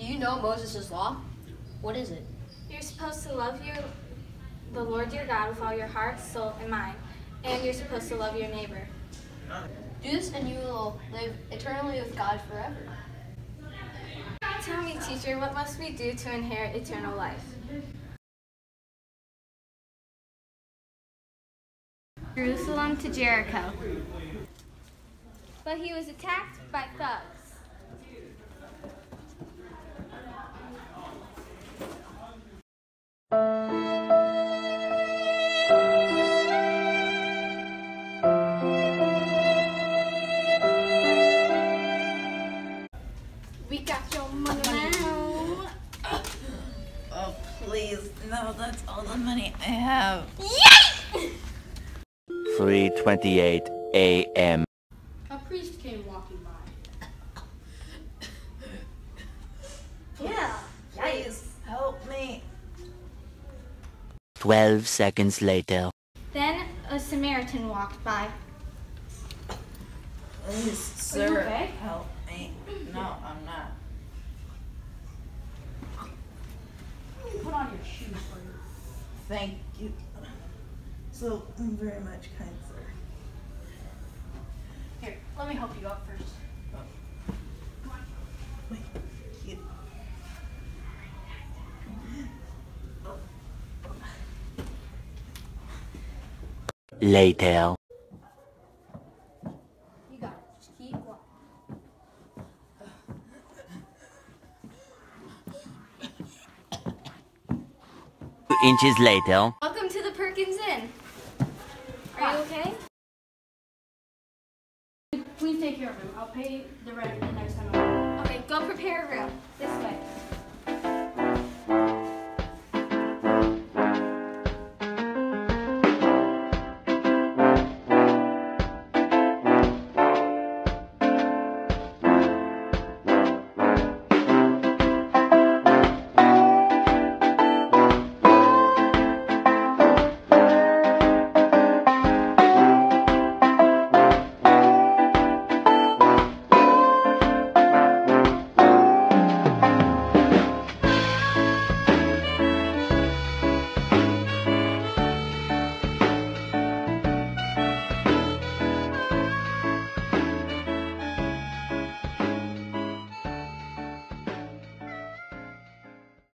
you know Moses' law? What is it? You're supposed to love the Lord your God with all your heart, soul, and mind. And you're supposed to love your neighbor. Do this and you will live eternally with God forever. Tell me, teacher, what must we do to inherit eternal life? Jerusalem to Jericho. But he was attacked by thugs. We got your money now. Oh, please. No, that's all the money I have. Yay! 3:28 a.m. A priest came walking by. Yeah. Please, help me. 12 seconds later. Then a Samaritan walked by. Please, sir, help me. No, I'm not. Put on your shoes for you. Thank you so very much, kind sir. Here, let me help you up first. Come on. Wait, you. Later. You got it. Just keep walking. 2 inches later. Welcome to the Perkins Inn. Are you okay? Please take care of him. I'll pay the rent the next time I'm home. Okay, go prepare a room.